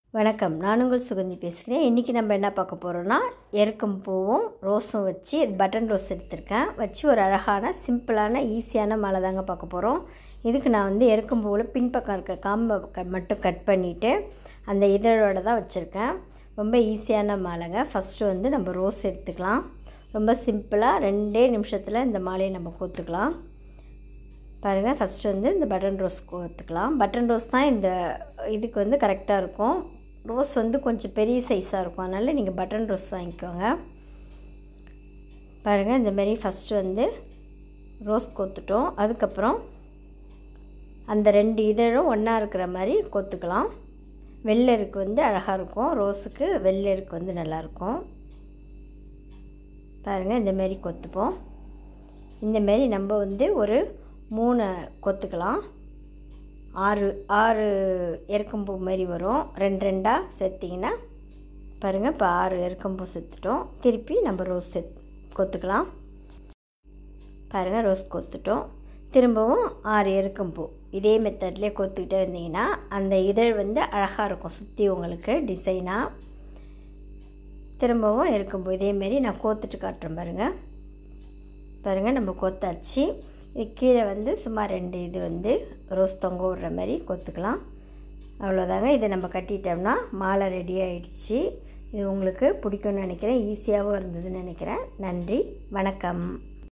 வணக்கம், நான் உங்கள் சுகந்தி பேசுகிறேன். இன்றைக்கி நம்ம என்ன பார்க்க போகிறோன்னா, எருக்கம் பூவும் ரோஸும் வச்சு பட்டன் ரோஸ் எடுத்திருக்கேன். வச்சு ஒரு அழகான சிம்பிளான ஈஸியான மாலை தாங்க பார்க்க போகிறோம். இதுக்கு நான் எருக்கம் பூவில் பின்பக்கம் இருக்க காம்பை மட்டும் கட் பண்ணிவிட்டு அந்த இதழோடு தான் வச்சுருக்கேன். ரொம்ப ஈஸியான மாலைங்க. ஃபஸ்ட்டு நம்ம ரோஸ் எடுத்துக்கலாம். ரொம்ப சிம்பிளாக 2 நிமிஷத்தில் இந்த மாலையை நம்ம கோத்துக்கலாம். பாருங்கள், ஃபஸ்ட்டு இந்த பட்டன் ரோஸ் கோத்துக்கலாம். பட்டன் ரோஸ் தான் இந்த இதுக்கு கரெக்டாக இருக்கும். ரோஸ் கொஞ்சம் பெரிய சைஸாக இருக்கும், அதனால் நீங்கள் பட்டன் ரோஸ் வாங்கிக்கோங்க. பாருங்கள், இந்தமாரி ஃபஸ்ட்டு ரோஸ் கோத்துட்டோம். அதுக்கப்புறம் அந்த 2 இதழும் ஒன்றா இருக்கிற மாதிரி கோத்துக்கலாம். வெள்ளருக்கு அழகாக இருக்கும், ரோஸுக்கு வெள்ளருக்கு நல்லாயிருக்கும். பாருங்கள், இந்தமாரி கொத்துப்போம். இந்தமாரி நம்ம ஒரு 3 கொத்துக்கலாம். 6 எருக்கம்பூ மாதிரி வரும். 2 சேர்த்திங்கன்னா பாருங்கள், இப்போ 6 எருக்கம்பூ சேர்த்துட்டோம். திருப்பி நம்ம ரோஸ் கொத்துக்கலாம். பாருங்கள், ரோஸ் கொத்துட்டோம். திரும்பவும் 6 எருக்கம்பூ இதே மெத்தட்லேயே கொத்துக்கிட்டே வந்தீங்கன்னா அந்த இதழ் அழகாக இருக்கும், சுற்றி உங்களுக்கு டிசைனாக. திரும்பவும் எருக்கம்பூ இதேமாரி நான் கோத்துட்டு காட்டுறேன். பாருங்கள், நம்ம கொத்தாச்சு. இது கீழே சும்மா 2 இது ரோஸ் தொங்க விடுற மாதிரி கொத்துக்கலாம். அவ்வளோதாங்க. இதை நம்ம கட்டிட்டோம்னா மாலை ரெடி ஆகிடுச்சு. இது உங்களுக்கு பிடிக்கும்னு நினைக்கிறேன். ஈஸியாகவும் இருந்ததுன்னு நினைக்கிறேன். நன்றி, வணக்கம்.